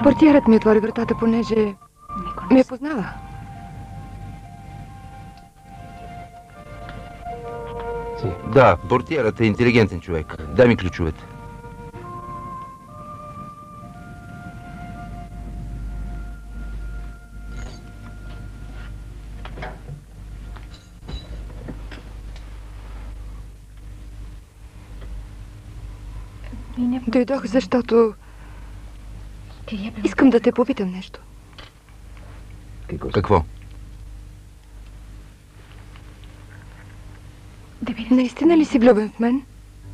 Портиерът ми отвори вратата, понеже ме познава. Да, портиерът е интелигентен човек. Дай ми ключовете. Дойдох, защото искам да те попитам нещо. Какво? Наистина ли си влюбен в мен?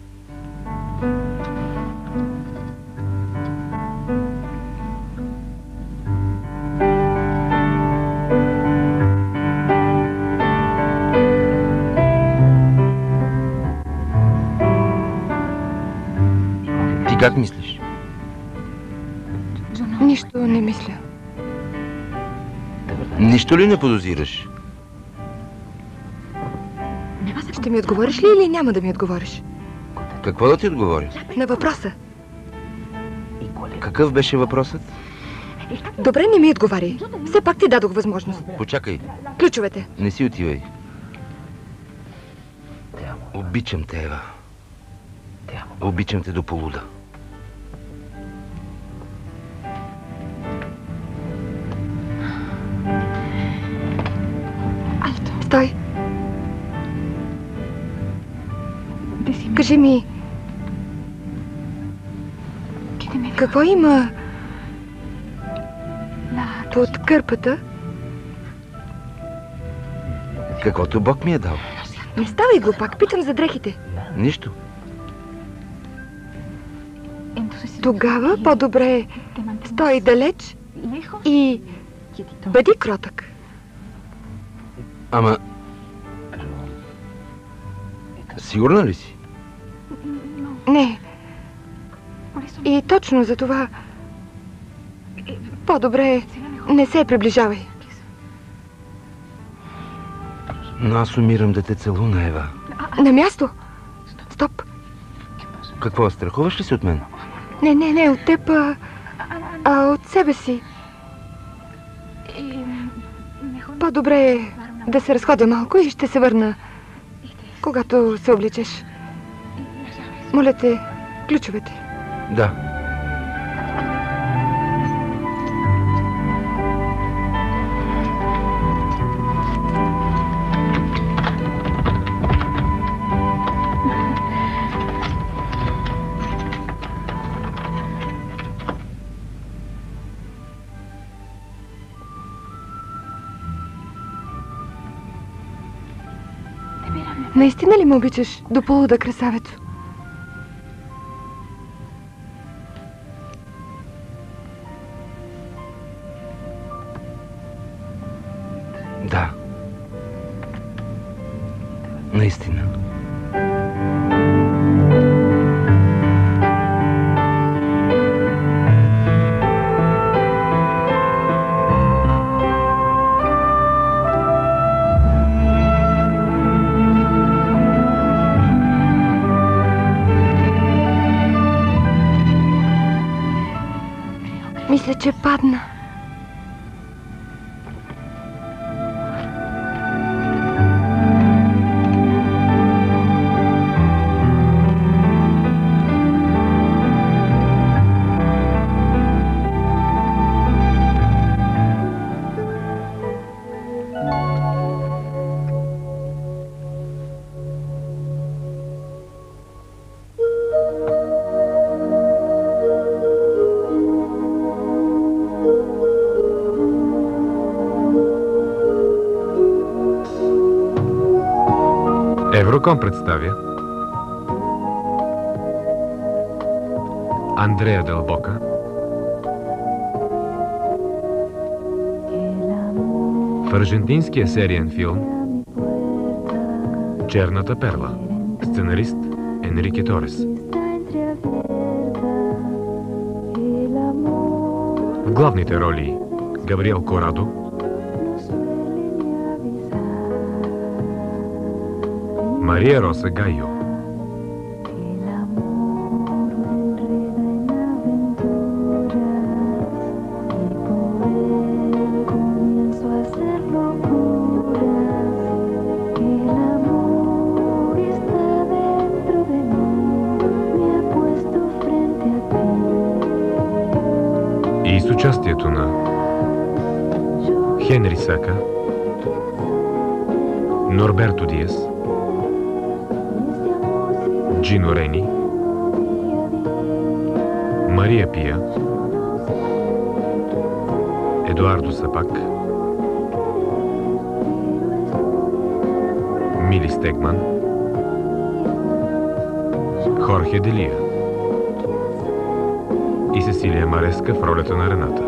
Ти как мислиш? Нищо не мисля. Нищо ли не подозираш? Ще ми отговориш ли или няма да ми отговориш? Какво да ти отговоря? На въпроса. Какъв беше въпросът? Добре, не ми отговаряй. Все пак ти дадох възможност. Почакай. Ключовете. Не си отивай. Обичам те, Ева. Обичам те до полуда. Стой. Кажи ми, какво има под кърпата? Каквото Бог ми е дал. Не ставай глупак, питам за дрехите. Нищо. Тогава по-добре стой далеч и бъди кротък. Ама... Сигурна ли си? Не. И точно за това по-добре не се приближавай. Но аз умирам да те целуна, Ева. На място? Стоп. Какво, страхуваш ли се от мен? Не, от теб, а от себе си. По-добре е да се разходя малко и ще се върна, когато се обличеш. Моля те, ключовете. Да. Наистина ли ме обичаш до полуда, красавецо? Да. Наистина. Мисля, че падна. Евроком представя Андрея Дел Бока в аржентинския сериен филм Черната перла. Сценарист Енрике Торес. В главните роли Габриел Корадо, Мария Роса Гайо, участието на Хенри Сака, Норберто Диас, Джино Рени, Мария Пия, Едуардо Сапак, Мили Стегман, Хорхе Делия и Сесилия Мареска в ролята на Рената.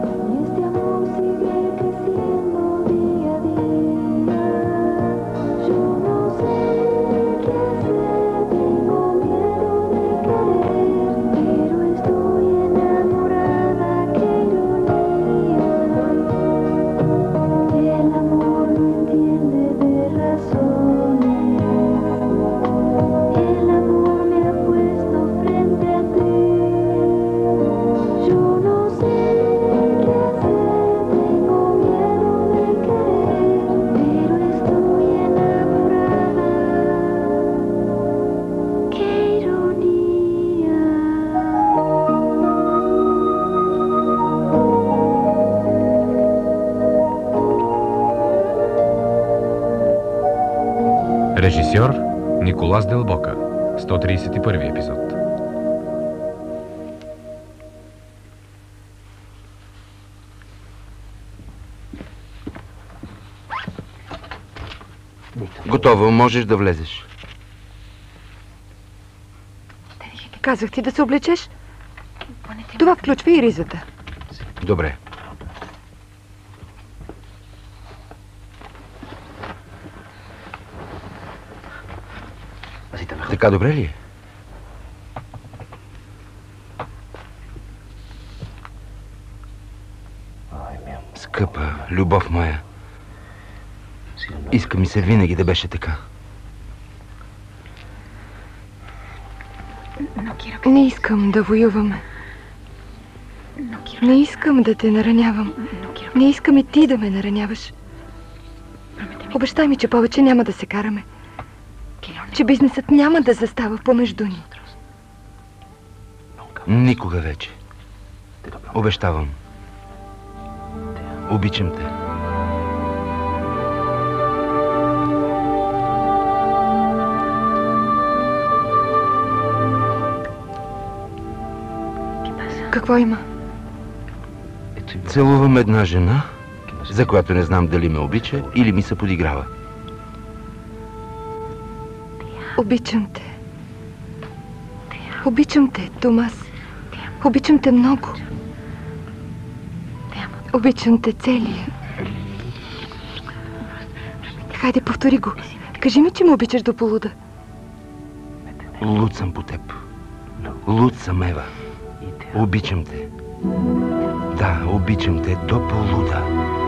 Режисьор Николас Дел Бока. 131 епизод. Готово, можеш да влезеш. Казах ти да се облечеш. Това включва и ризата. Добре. Така добре ли е? Скъпа, любов моя. Иска ми се винаги да беше така. Не искам да воюваме. Не искам да те наранявам. Не искам и ти да ме нараняваш. Обещай ми, че повече няма да се караме. Че бизнесът няма да застава помежду ни. Никога вече. Обещавам. Обичам те. Какво има? Целувам една жена, за която не знам дали ме обича или ми се подиграва. Обичам те. Обичам те, Томас. Обичам те много. Обичам те целия. Хайде, повтори го. Кажи ми, че ме обичаш до полуда. Луд съм по теб. Луд съм, Ева. Обичам те. Да, обичам те до полуда.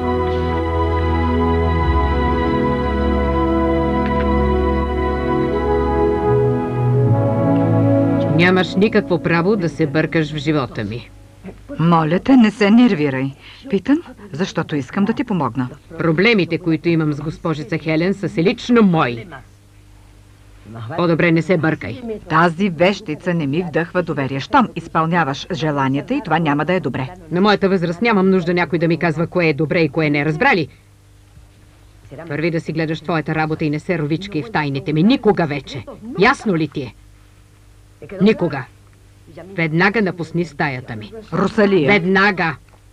Нямаш никакво право да се бъркаш в живота ми. Моля те, не се нервирай. Питам, защото искам да ти помогна. Проблемите, които имам с госпожица Хелен, са си лично мои. По-добре не се бъркай. Тази вещица не ми вдъхва доверие. Щом изпълняваш желанията и това няма да е добре. На моята възраст нямам нужда някой да ми казва кое е добре и кое не, разбрали? Първи да си гледаш твоята работа и не се ровички в тайните ми. Никога вече. Ясно ли ти е? Никога. Веднага напусни стаята ми. Русалия. Веднага.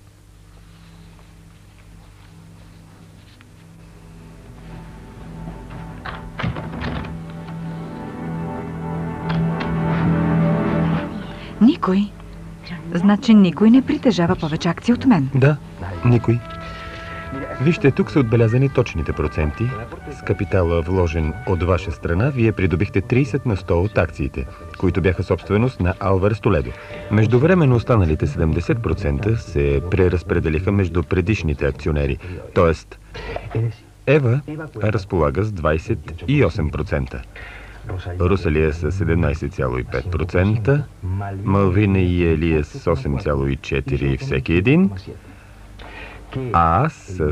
Никой. Значи никой не притежава повече акции от мен. Да, никой. Вижте, тук са отбелязани точните проценти. С капитала вложен от ваша страна, вие придобихте 30 на 100 от акциите, които бяха собственост на Алварес Толедо. Междувременно останалите 70% се преразпределиха между предишните акционери. Тоест, Ева разполага с 28%. Русалия с 17,5%, Малвина и Елия с 8,4% всеки един, а аз с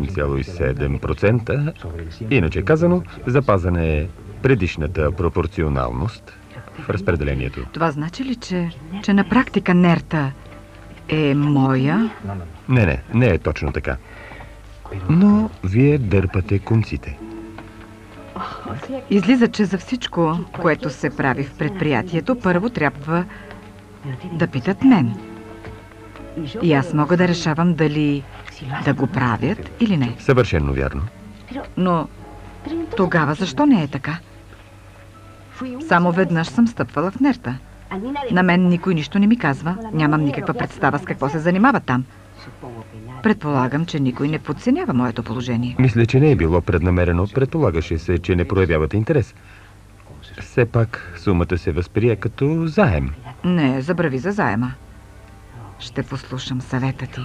7,7%. Иначе казано, запазена е предишната пропорционалност в разпределението. Това значи ли, че на практика Нерта е моя. Не е точно така. Но вие дърпате конците. Излиза, че за всичко, което се прави в предприятието, първо трябва да питат мен. И аз мога да решавам дали да го правят или не. Съвършено вярно. Но тогава защо не е така? Само веднъж съм стъпвала в нерта. На мен никой нищо не ми казва. Нямам никаква представа с какво се занимава там. Предполагам, че никой не подценява моето положение. Мисля, че не е било преднамерено. Предполагаше се, че не проявявате интерес. Все пак сумата се възприе като заем. Не, забрави за заема. Ще послушам съвета ти.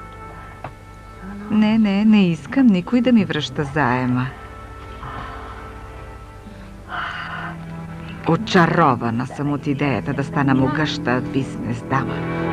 Не искам никой да ми връща заема. Очарована съм от идеята да стана могъща бизнес дама.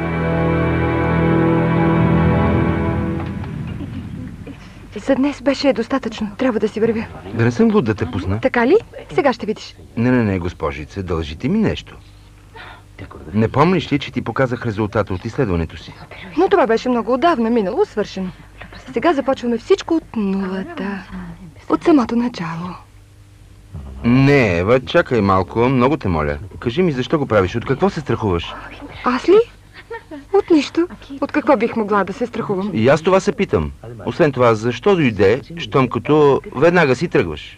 За днес беше достатъчно. Трябва да си вървя. Да не съм луд да те пусна. Така ли? Сега ще видиш. Не, госпожице, дължите ми нещо. Не помниш ли, че ти показах резултата от изследването си? Но това беше много отдавна минало, свършено. Сега започваме всичко от нулата. От самото начало. Не, Ева, чакай малко, много те моля. Кажи ми, защо го правиш? От какво се страхуваш? Аз ли? От нищо. От какво бих могла да се страхувам? И аз това се питам. Освен това, защо дойде, щом като веднага си тръгваш?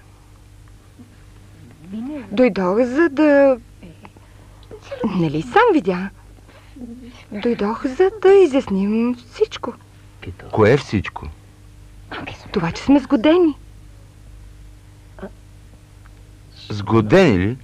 Дойдох, за да... Нали сам видя? Дойдох, за да изясним всичко. Кое е всичко? Това, че сме сгодени. Сгодени ли?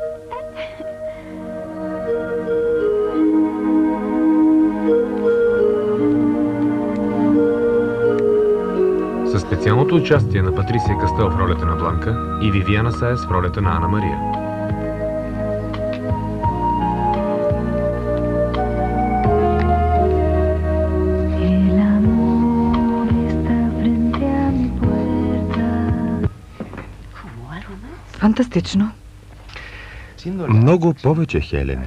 Със специалното участие на Патрисия Кастел в ролята на Бланка и Вивиана Саес в ролята на Ана Мария. Фантастично. Много повече, Хелен.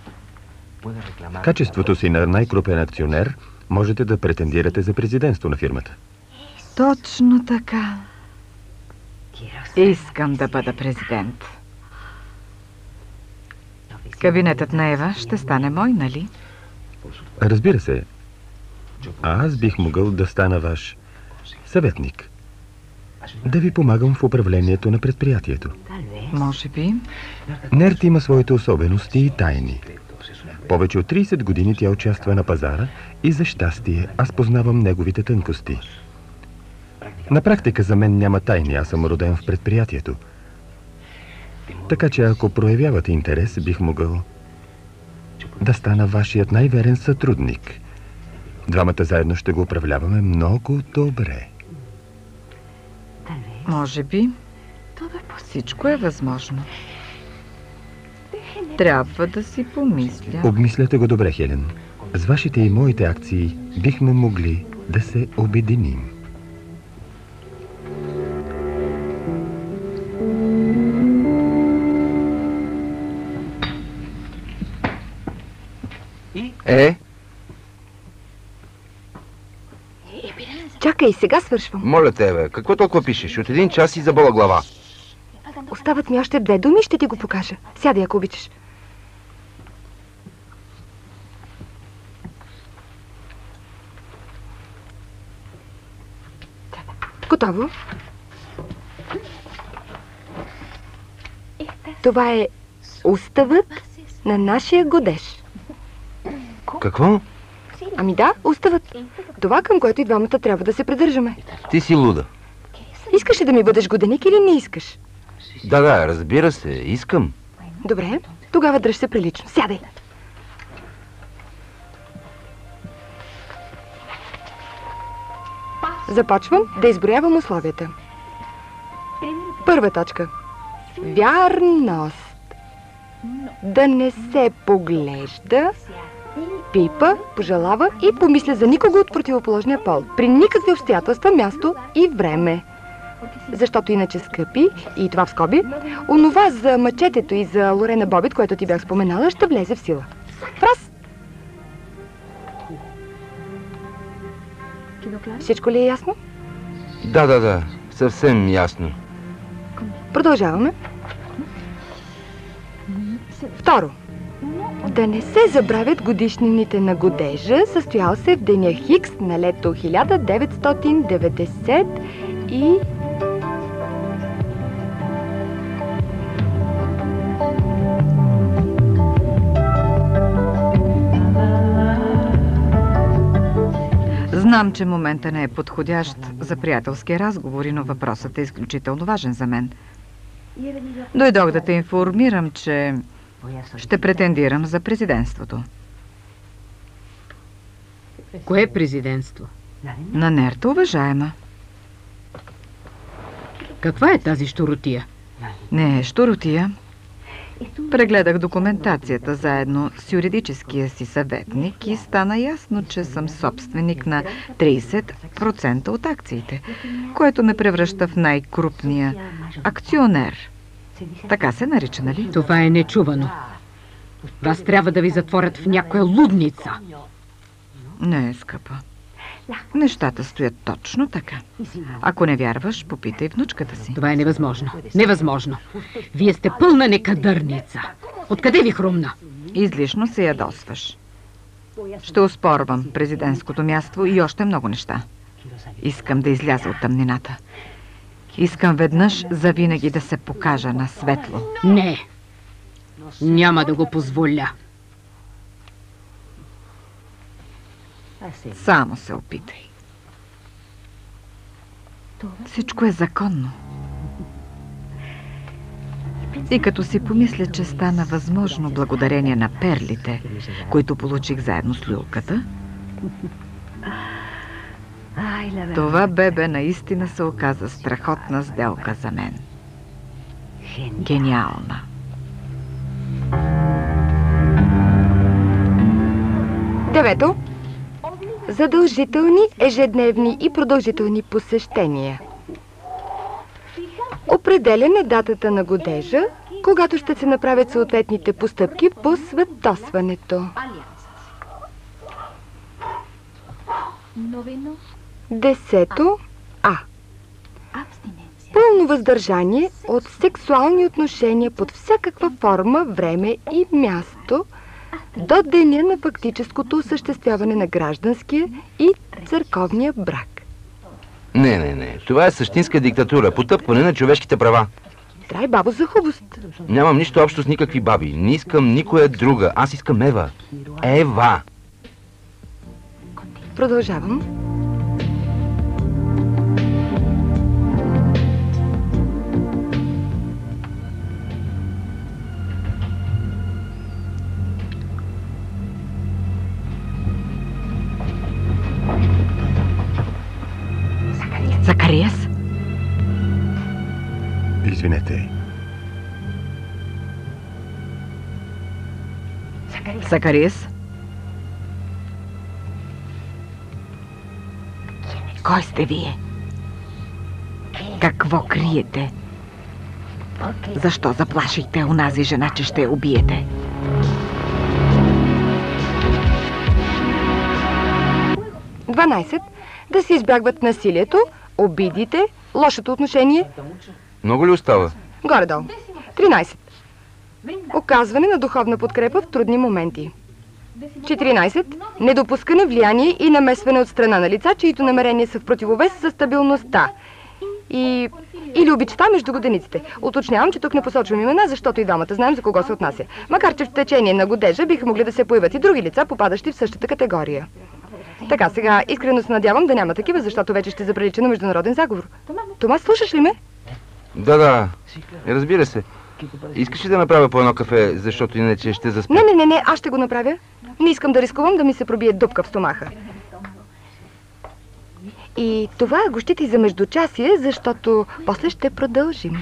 В качеството си на най-крупен акционер можете да претендирате за президентство на фирмата. Точно така. Искам да бъда президент. Кабинетът на Ева ще стане мой, нали? Разбира се. А аз бих могъл да стана ваш съветник. Да ви помагам в управлението на предприятието. Може би. Нерт има своите особености и тайни. Повече от 30 години тя участва на пазара и за щастие аз познавам неговите тънкости. На практика за мен няма тайни, аз съм роден в предприятието. Така че ако проявявате интерес, бих могъл да стана вашият най-верен сътрудник. Двамата заедно ще го управляваме много добре. Може би. Всичко е възможно. Трябва да си помисля. Обмисляте го добре, Хелен. С вашите и моите акции бихме могли да се обединим. Чакай, сега свършвам. Моля те, бе, какво толкова пишеш? От 1 час и забола глава. Остават ми още 2 думи, ще ти го покажа. Сядай, ако обичаш. Готово. Това е уставът на нашия годеж. Какво? Ами да, уставът. Това, към което и двамата трябва да се придържаме. Ти си луда. Искаш ли да ми бъдеш годеник или не искаш? Да, разбира се, искам. Добре, тогава дръж се прилично. Сядай. Започвам да изброявам условията. Първа точка. Вярност. Да не се поглежда, пипа, пожелава и помисля за никого от противоположния пол. При никакви обстоятелства, място и време. Защото иначе, скъпи, и това в скоби, онова за мъчетето и за Лорена Бобит, което ти бях споменала, ще влезе в сила. Раз. Всичко ли е ясно? Да, съвсем ясно. Продължаваме. Второ. Да не се забравят годишнините на годежа, състоял се в деня Хикс на лето 1990 и... Знам, че момента не е подходящ за приятелски разговори, но въпросът е изключително важен за мен. Дойдох да те информирам, че ще претендирам за президентството. Кое президентство? На Нерта, уважаема. Каква е тази щуротия? Не е щуротия. Прегледах документацията заедно с юридическия си съветник и стана ясно, че съм собственик на 30% от акциите, което ме превръща в най-крупния акционер. Така се нарича, нали? Това е нечувано. Вас трябва да ви затворят в някоя лудница. Не, скъпа. Нещата стоят точно така. Ако не вярваш, попитай внучката си. Това е невъзможно. Невъзможно. Вие сте пълна некадърница. Откъде ви хрумна? Излишно се ядосваш. Ще оспорвам президентското място и още много неща. Искам да изляза от тъмнината. Искам веднъж завинаги да се покажа на светло. Не. Няма да го позволя. Само се опитай. Всичко е законно. И като си помисля, че стана възможно благодарение на перлите, които получих заедно с люлката, това бебе наистина се оказа страхотна сделка за мен. Гениална. Девето. Задължителни, ежедневни и продължителни посещения. Определяне датата на годежа, когато ще се направят съответните постъпки по сватосването. 10. А. Пълно въздържание от сексуални отношения под всякаква форма, време и място до деня на фактическото осъществяване на гражданския и църковния брак. Не. Това е същинска диктатура. Потъпкване на човешките права. Трай, бабо, за хубост. Нямам нищо общо с никакви баби. Не искам никоя друга. Аз искам Ева. Ева! Продължавам. Закариас? Извинете. Закариас? Кой сте вие? Какво криете? Защо заплашихте онази жена, че ще я убиете? Да се избягват насилието, обидите, лошото отношение. Много ли остава? Горе-долу. 13. Оказване на духовна подкрепа в трудни моменти. 14. Недопускане, влияние и намесване от страна на лица, чието намерения са в противовес за стабилността. Или обичта между годениците. Уточнявам, че тук не посочвам имена, защото и двамата знаем за кого се отнася. Макар че в течение на годежа биха могли да се появят и други лица, попадащи в същата категория. Така, сега искрено се надявам да няма такива, защото вече ще заприлича на международен заговор. Тома, слушаш ли ме? Да. Разбира се. Искаш ли да направя по едно кафе, защото иначе ще заспя? Не, аз ще го направя. Не искам да рискувам да ми се пробие дупка в стомаха. И това го щити за междучасие, защото после ще продължим.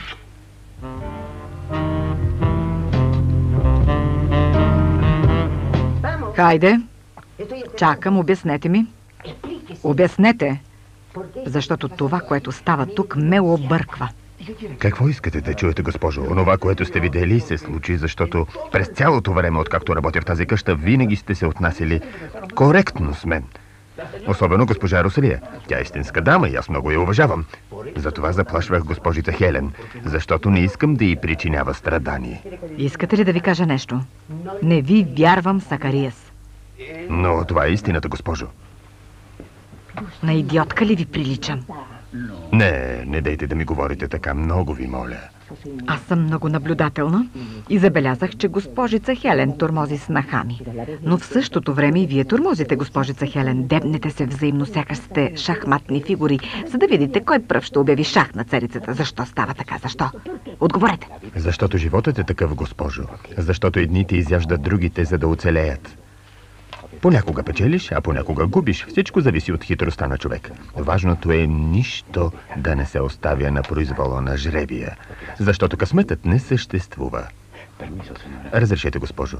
Хайде. Чакам, обяснете ми. Обяснете, защото това, което става тук, ме обърква. Какво искате да чуете, госпожо? Онова, което сте видели, се случи, защото през цялото време, откакто работя в тази къща, винаги сте се отнасяли коректно с мен. Особено госпожа Русалия. Тя е истинска дама и аз много я уважавам. Затова заплашвах госпожица Хелен, защото не искам да й причинява страдание. Искате ли да ви кажа нещо? Не ви вярвам, Сакариас. Но това е истината, госпожо. На идиотка ли ви приличам? Не дейте да ми говорите така, много ви моля. Аз съм много наблюдателна и забелязах, че госпожица Хелен тормози снаха ми. Но в същото време и вие тормозите, госпожица Хелен. Дебнете се взаимно, сякаш сте шахматни фигури, за да видите кой пръв ще обяви шах на царицата. Защо става така? Защо? Отговорете. Защото животът е такъв, госпожо. Защото едните изяждат другите, за да оцелеят. Понякога печелиш, а понякога губиш. Всичко зависи от хитростта на човек. Важното е нищо да не се оставя на произвола на жребия. Защото късметът не съществува. Разрешете, госпожо.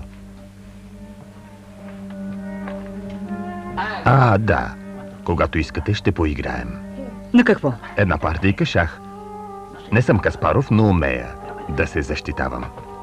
Да. Когато искате, ще поиграем. На какво? Една партийка шах. Не съм Каспаров, но умея да се защитавам.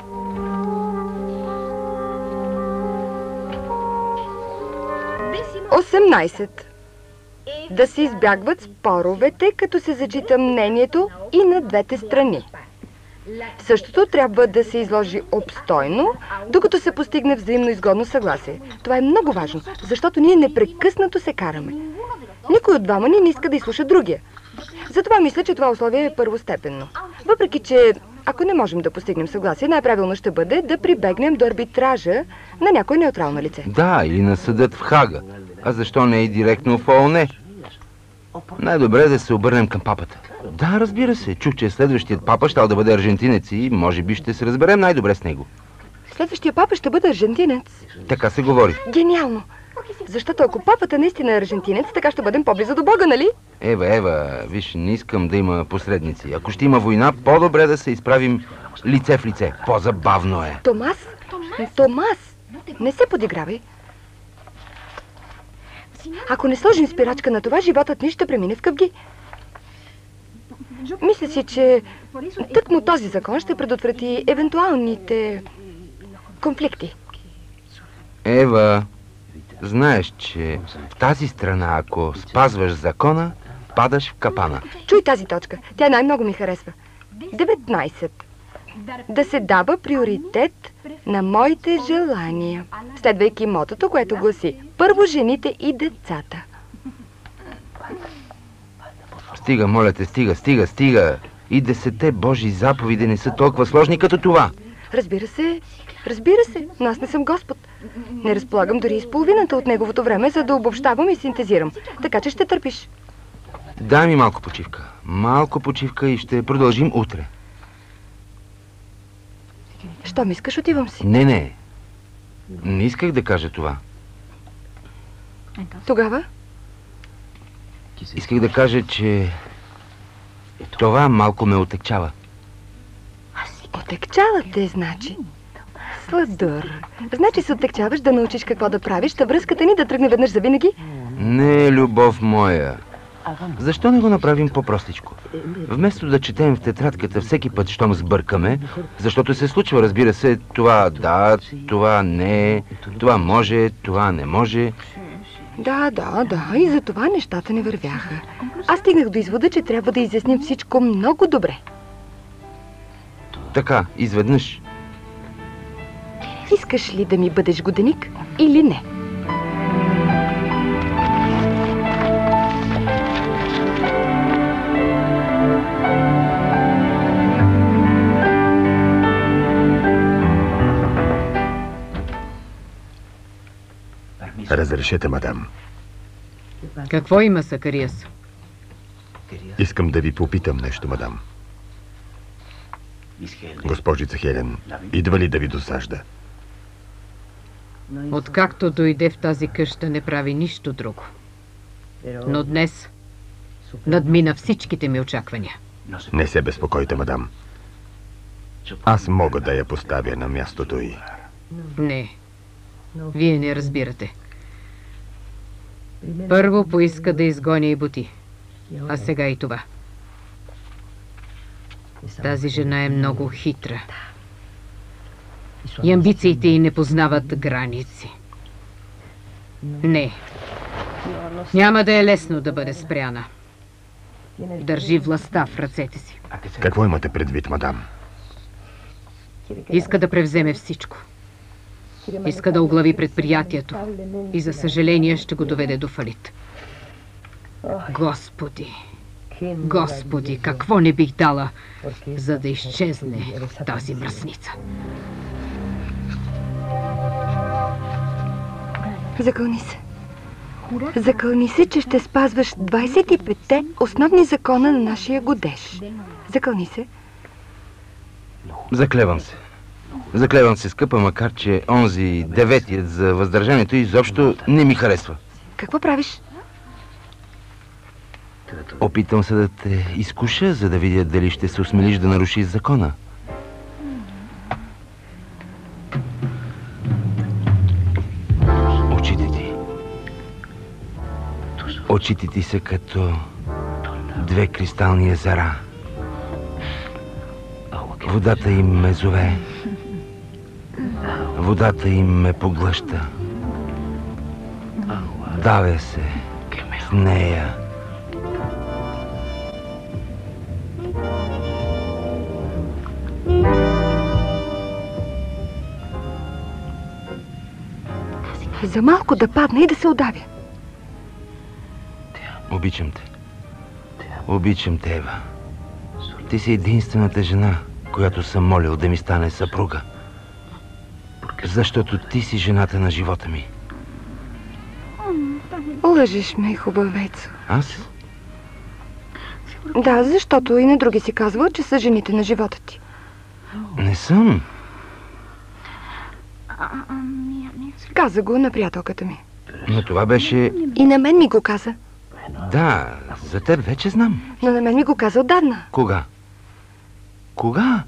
18. Да се избягват споровете, като се зачита мнението и на двете страни. Същото трябва да се изложи обстойно, докато се постигне взаимно изгодно съгласие. Това е много важно, защото ние непрекъснато се караме. Никой от двама ни не иска да изслуша другия. Затова мисля, че това условие е първостепенно. Въпреки че, ако не можем да постигнем съгласие, най-правилно ще бъде да прибегнем до арбитража на някое неутрално лице. Да, или на съдът в Хага. А защо не и директно в ООН? Най-добре е да се обърнем към папата. Да, разбира се. Чух, че следващият папа щял да бъде аржентинец и може би ще се разберем най-добре с него. Следващия папа ще бъде аржентинец? Така се говори. Гениално! Защото ако папата наистина е аржентинец, така ще бъдем по-близо до Бога, нали? Ева, виж, не искам да има посредници. Ако ще има война, по-добре да се изправим лице в лице. По-забавно е. Томас! Не се подигравай. Ако не сложим спирачка на това, животът ни ще премине в къвги. Мисля си, че тъкмо този закон ще предотврати евентуалните конфликти. Ева, знаеш, че в тази страна, ако спазваш закона, падаш в капана. Чуй тази точка. Тя най-много ми харесва. 19. Да се дава приоритет на моите желания, следвайки мотото, което гласи: първо жените и децата. Стига, моля те, стига. И 10 Божии заповеди не са толкова сложни като това. Разбира се, но аз не съм Господ. Не разполагам дори и с половината от неговото време, за да обобщавам и синтезирам. Така че ще търпиш. Дай ми малко почивка и ще продължим утре. Щом искаш, отивам си. Не исках да кажа това. Тогава? Исках да кажа, че това малко ме отекчава. Отекчава те, значи? Сладур. Значи се отекчаваш да научиш какво да правиш, та връзката ни да тръгне веднъж завинаги? Не, любов моя. Защо не го направим по-простичко? Вместо да четем в тетрадката всеки път, щом сбъркаме, защото се случва, разбира се, това да, това не, това може, това не може. Да, и за това нещата не вървяха. Аз стигнах до извода, че трябва да изясним всичко много добре. Така, изведнъж. Искаш ли да ми бъдеш годеник или не? Разрешете, мадам. Какво има, Сакариас? Искам да ви попитам нещо, мадам. Госпожица Хелен, идва ли да ви досажда? Откакто дойде в тази къща, не прави нищо друго. Но днес надмина всичките ми очаквания. Не се безпокойте, мадам. Аз мога да я поставя на мястото й. Не, вие не разбирате. Първо поиска да изгоня и Бути, а сега и това. Тази жена е много хитра. И амбициите й не познават граници. Не, Няма да е лесно да бъде спряна. Държи властта в ръцете си. Какво имате предвид, мадам? Иска да превземе всичко. Иска да оглави предприятието. И за съжаление ще го доведе до фалит. Господи! Господи, какво не бих дала, за да изчезне тази мръсница. Закълни се. Закълни се, че ще спазваш 25-те основни закона на нашия годеж. Закълни се. Заклевам се. Заклевам се, скъпа, макар че онзи деветият за въздържанието изобщо не ми харесва. Какво правиш? Опитвам се да те изкуша, за да видя дали ще се осмелиш да нарушиш закона. Очите ти. Очите ти са като две кристални езера. Водата им ме зове. Водата им ме поглъща. Давя се с нея. За малко да падна и да се удавя. Обичам те. Обичам те, Ева. Ти си единствената жена, която съм молил да ми стане съпруга. Защото ти си жената на живота ми. Лъжеш ме, хубавецо. Аз? Да, защото и на други си казвал, че са жените на живота ти. Не съм. Каза го на приятелката ми. Но това беше... И на мен ми го каза. Да, за теб вече знам. Но на мен ми го каза отдавна. Кога? Кога?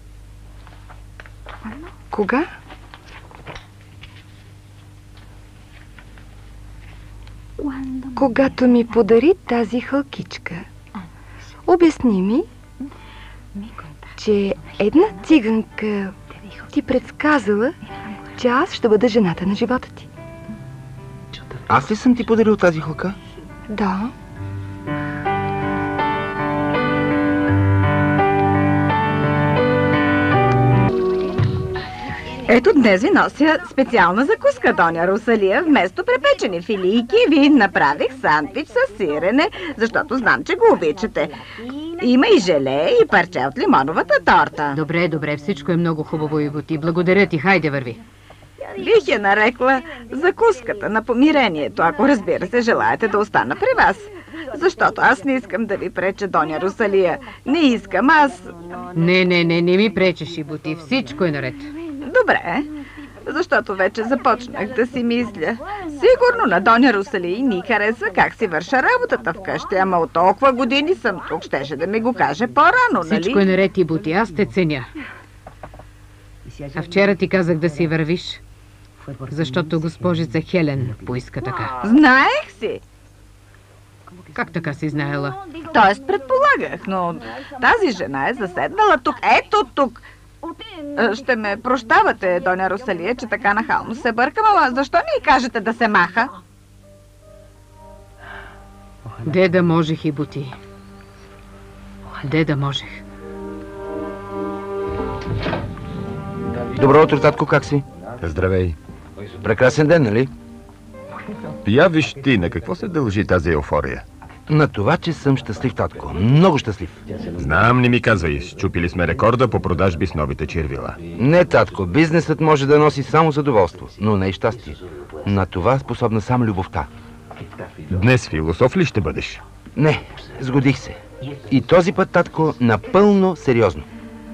Кога? Когато ми подари тази хълкичка. Обясни ми, че една циганка ти предсказала, че аз ще бъда жената на живота ти. Аз ли съм ти подарил тази хълка? Да. Ето днес ви нося специална закуска, доня Русалия. Вместо препечени филийки ви направих сандвич с сирене, защото знам, че го обичате. Има и желе и парче от лимоновата торта. Добре, добре, всичко е много хубаво, Иво ти. Благодаря ти, хайде върви. Бих я нарекла закуската на помирението, ако разбира се желаете да остана при вас. Защото аз не искам да ви преча, доня Русалия. Не искам, аз... Не ми пречеш, Иво ти. Всичко е наред. Добре, защото вече започнах да си мисля. Сигурно на доня Русалия ни харесва как си върша работата вкъщи, ама от толкова години съм тук, щеше да ми го каже по-рано, нали? Всичко е наред, Иво ти, аз те ценя. А вчера ти казах да си вървиш, защото госпожица Хелен поиска така. Знаех си. Как така си знаела? Тоест предполагах, но тази жена е заседнала тук, ето тук. Ще ме прощавате, доня Русалия, че така нахално се бъркам, ама защо не й кажете да се маха? Де да можех, Иво ти. Де да можех. Добро утро, татко, как си? Здравей. Прекрасен ден, нали? Я виж ти, на какво се дължи тази еуфория? На това, че съм щастлив, татко. Много щастлив. Знам, не ми казвай. Счупили сме рекорда по продажби с новите червила. Не, татко. Бизнесът може да носи само задоволство, но не и щастие. На това способна само любовта. Днес философ ли ще бъдеш? Не, сгодих се. И този път, татко, напълно сериозно.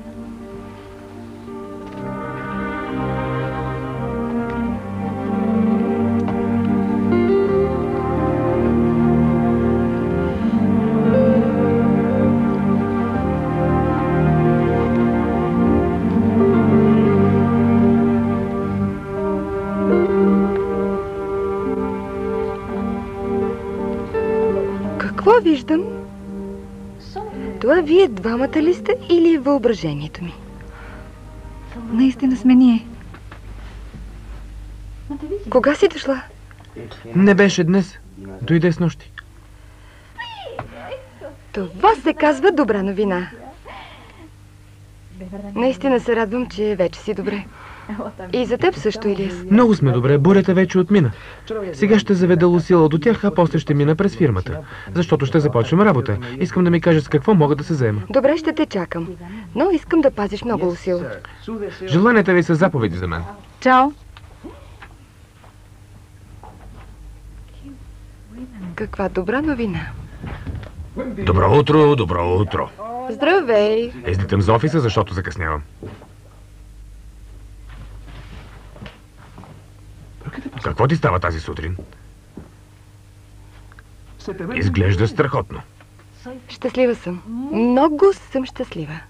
Какво виждам? Това вие двамата ли сте или въображението ми? Наистина сме ние. Кога си дошла? Не беше днес. Дойде с нощи. Това се казва добра новина. Наистина се радвам, че вече си добре. И за теб също, Илиас. Много сме добре, бурята вече отмина. Сега ще заведа Лусила до тях, а после ще мина през фирмата. Защото ще започвам работа. Искам да ми кажеш с какво мога да се заема. Добре, ще те чакам. Но искам да пазиш много Лусила. Желанията ви са заповеди за мен. Чао! Каква добра новина. Добро утро, добро утро. Здравей! Излитам за офиса, защото закъснявам. Какво ти става тази сутрин? Изглежда страхотно. Щастлива съм. Много съм щастлива.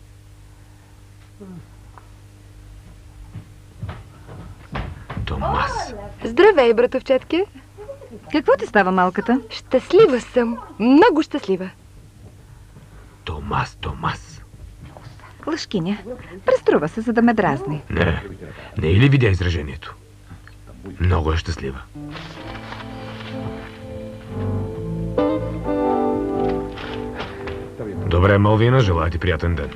Томас. Здравей, братовчетки. Какво ти става, малката? Щастлива съм. Много щастлива. Томас. Лъжкиня. Преструва се, за да ме дразни. Не или видя изражението? Много е щастлива. Добре, Малвина, желая ти приятен ден.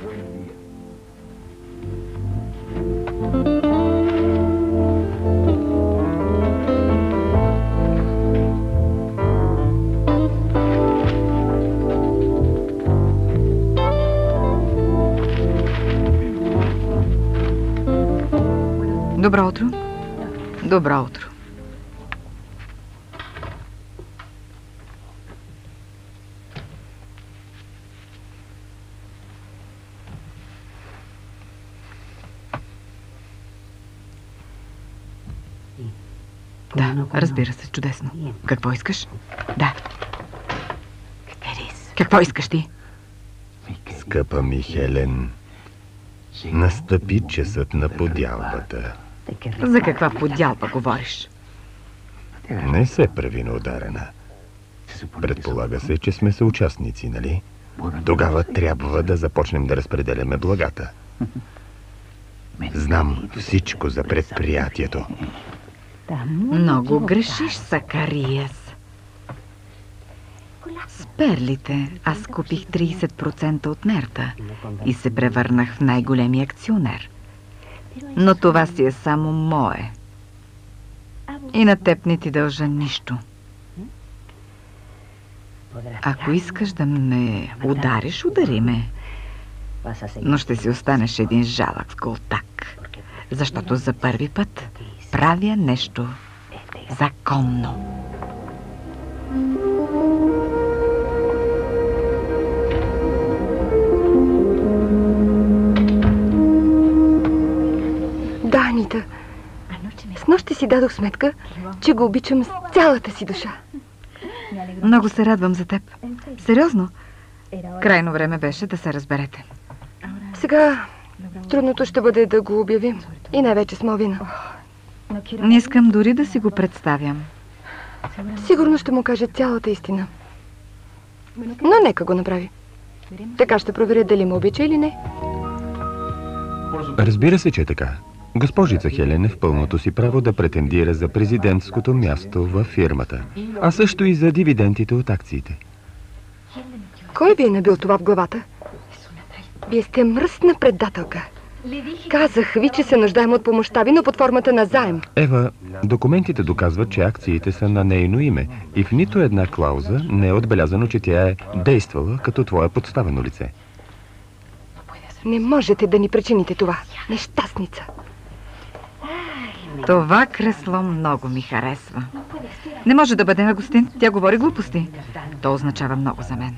Добро утро. Добро утро. Да, разбира се, чудесно. Какво искаш? Да. Какво искаш ти? Скъпа ми Хелен, настъпи часът на подялбата. За каква подялба говориш? Не се прави на ударена. Предполага се, че сме съучастници, нали? Тогава трябва да започнем да разпределяме благата. Знам всичко за предприятието. Много грешиш, Сакариас. С перлите аз купих 30% от Нерта и се превърнах в най-големи акционер. Но това си е само мое. И на теб не ти дължа нищо. Ако искаш да ме удариш, удари ме. Но ще си останеш един жалък скултак. Защото за първи път правя нещо законно. Да, Анита. С нощи си дадох сметка, че го обичам с цялата си душа. Много се радвам за теб. Сериозно. Крайно време беше да се разберете. Сега трудното ще бъде да го обявим. И най-вече с Малвина. Не искам дори да си го представям. Сигурно ще му каже цялата истина. Но нека го направи. Така ще проверя дали ме обича или не. Разбира се, че е така. Госпожица Хелен е в пълното си право да претендира за президентското място във фирмата, а също и за дивидендите от акциите. Кой ви е набил това в главата? Вие сте мръсна предателка. Казах ви, че се нуждаем от помощта ви, но под формата на заем. Ева, документите доказват, че акциите са на нейно име и в нито една клауза не е отбелязано, че тя е действала като твое подставено лице. Не можете да ни причините това. Нещастница. Това кресло много ми харесва. Не може да бъде Агустин. Тя говори глупости. То означава много за мен.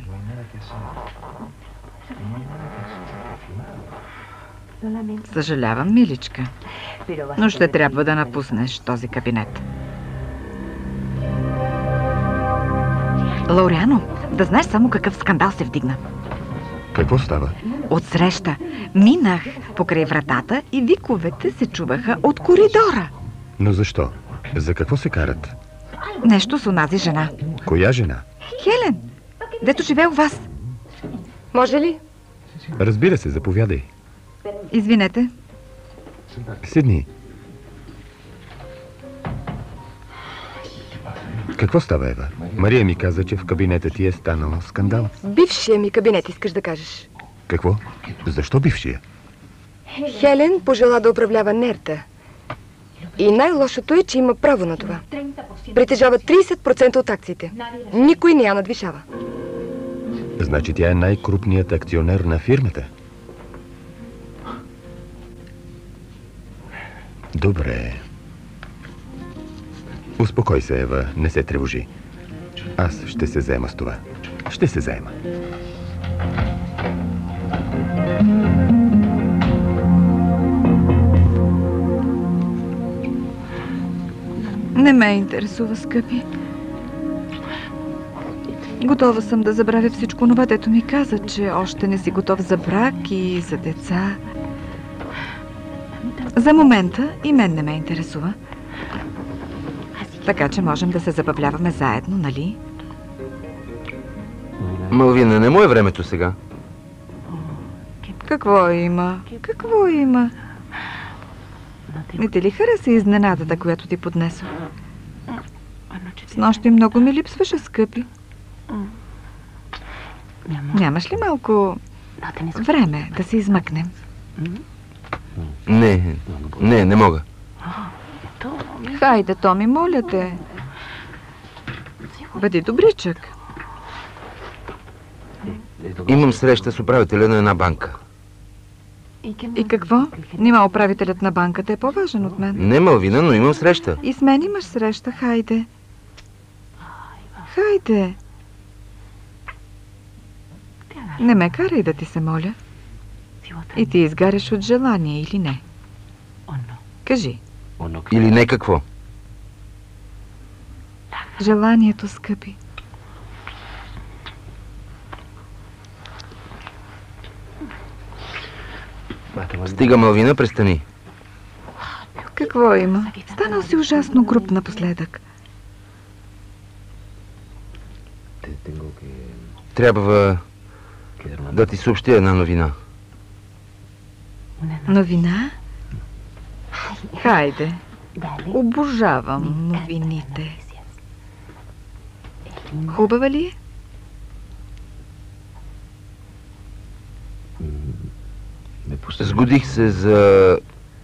Съжалявам, миличка. Но ще трябва да напуснеш този кабинет. Лауриано, да знаеш само какъв скандал се вдигна. Какво става? Отсреща минах покрай вратата и виковете се чуваха от коридора. Но защо? За какво се карат? Нещо с онази жена. Коя жена? Хелен, дето живее у вас. Може ли? Разбира се, заповядай. Извинете. Седни. Какво става, Ева? Мария ми каза, че в кабинета ти е станал скандал. Бившия ми кабинет, искаш да кажеш. Какво? Защо бившия? Хелен пожела да управлява Нерта. И най-лошото е, че има право на това. Притежава 30% от акциите. Никой не я надвишава. Значи тя е най-крупният акционер на фирмата. Добре. Успокой се, Ева, не се тревожи. Аз ще се заема с това. Ще се заема. Не ме интересува, скъпи. Готова съм да забравя всичко това, дето ми каза, че още не си готов за брак и за деца. За момента и мен не ме интересува. Така че можем да се забавляваме заедно, нали? Малвина, не му е времето сега. Какво има? Какво има? Не ти ли хареса изненадата, която ти поднесох? Снощи много ми липсваше, скъпи. Нямаш ли малко време да се измъкнем? Не мога. Хайде, Томи, моля те. Бъди добричък. Имам среща с управителя на една банка. И какво? Нима управителят на банката е по-важен от мен. Не, Малвина, но имам среща. И с мен имаш среща, хайде. Хайде. Не ме карай да ти се моля. И ти изгаряш от желание или не? Кажи. Или не какво? Желанието, скъпи. Стига, Малвина, престани. Какво има? Станал си ужасно груб напоследък. Трябва да ти съобщя една новина. Новина? Хайде. Обожавам новините. Хубава ли е? Сгодих се за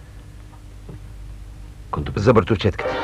братовчетката.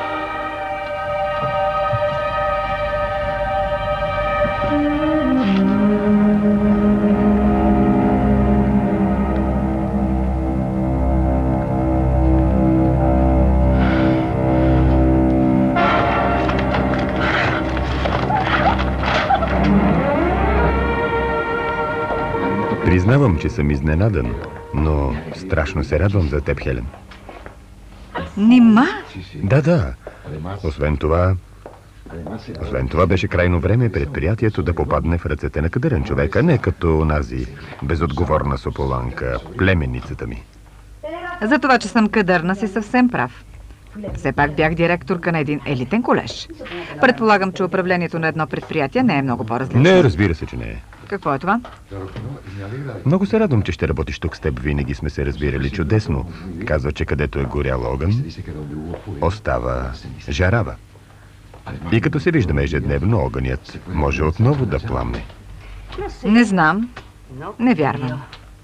Признавам, че съм изненадан, но страшно се радвам за теб, Хелен. Нима? Да. Освен това беше крайно време предприятието да попадне в ръцете на кадърен човек, а не като онази безотговорна сополанка, племенницата ми. За това, че съм кадърна, си съвсем прав. Все пак бях директорка на един елитен колеж. Предполагам, че управлението на едно предприятие не е много по-различно. Не, разбира се, че не е. Какво е това? Много се радвам, че ще работиш тук с теб. Винаги сме се разбирали чудесно. Казва, че където е горял огън, остава жарава. И като се виждаме ежедневно, огънят може отново да пламне. Не знам. Не вярвам.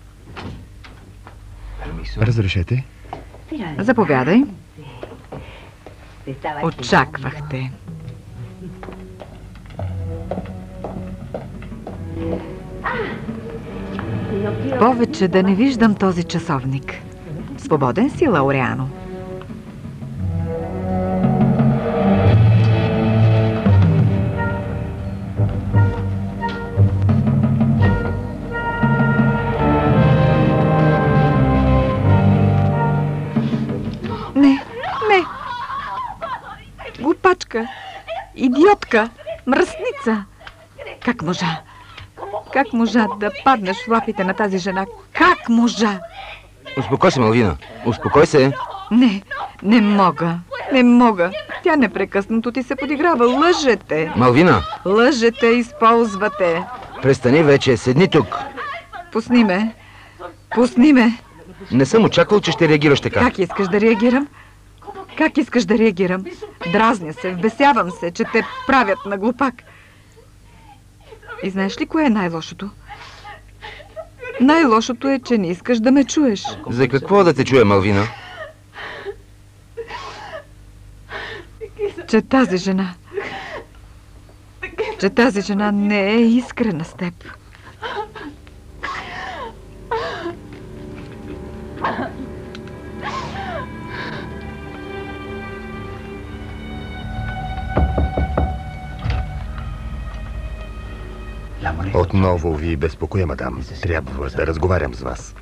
Разрешете? Заповядай. Очаквахте. Повече да не виждам този часовник. Свободен си, Лауреано. Не. Глупачка. Идиотка. Мръсница. Как можа да паднеш в лапите на тази жена? Как можа? Успокой се, Малвина. Успокой се. Не мога. Тя непрекъснато ти се подиграва. Лъжете. Малвина. Лъжете, използвате. Престани вече, седни тук. Пусни ме. Не съм очаквал, че ще реагираш така. Как искаш да реагирам? Как искаш да реагирам? Дразня се, вбесявам се, че те правят на глупак. И знаеш ли кое е най-лошото? Най-лошото е, че не искаш да ме чуеш. За какво да те чуя, Малвина? Че тази жена не е искрена с теб. Отново ви безпокоя, мадам. Трябва да разговарям с вас.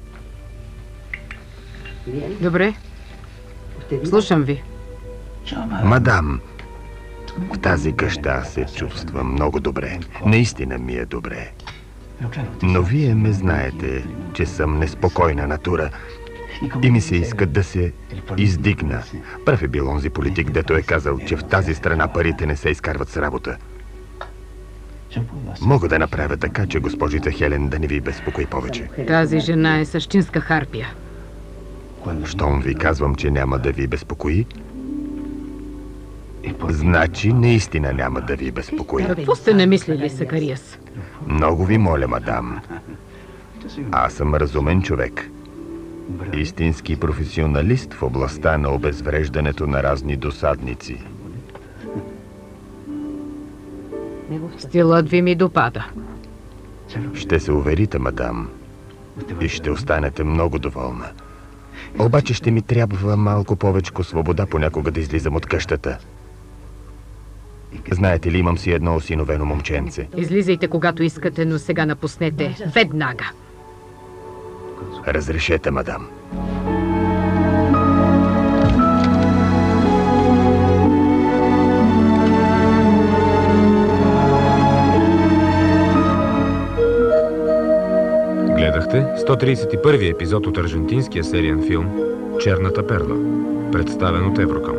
Добре. Слушам ви. Мадам, в тази къща се чувствам много добре. Наистина ми е добре. Но вие ме знаете, че съм неспокойна натура и ми се иска да се издигна. Прав е бил онзи политик, дето е казал, че в тази страна парите не се изкарват с работа. Мога да направя така, че госпожица Хелен да не ви безпокои повече. Тази жена е същинска харпия. Щом ви казвам, че няма да ви безпокои, значи наистина няма да ви безпокои. Какво сте намислили, Сакариас? Много ви моля, мадам. Аз съм разумен човек. Истински професионалист в областта на обезвреждането на разни досадници. Стилът ви ми допада. Ще се уверите, мадам, и ще останете много доволна. Обаче ще ми трябва малко повечко свобода понякога да излизам от къщата. Знаете ли, имам си едно осиновено момченце. Излизайте когато искате, но сега напуснете веднага. Разрешете, мадам. Гледахте 131 епизод от аржентинския сериен филм «Черната перла», представен от Евроком.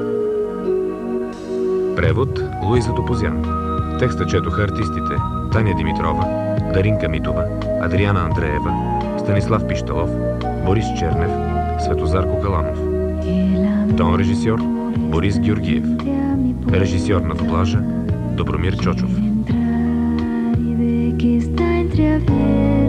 Превод Луиза Топозян. Текста четоха артистите Таня Димитрова, Даринка Митова, Адриана Андреева, Станислав Пищалов, Борис Чернев, Светозар Кокаланов. Тон режисьор Борис Георгиев. Режисьор на дублажа Добромир Чочов.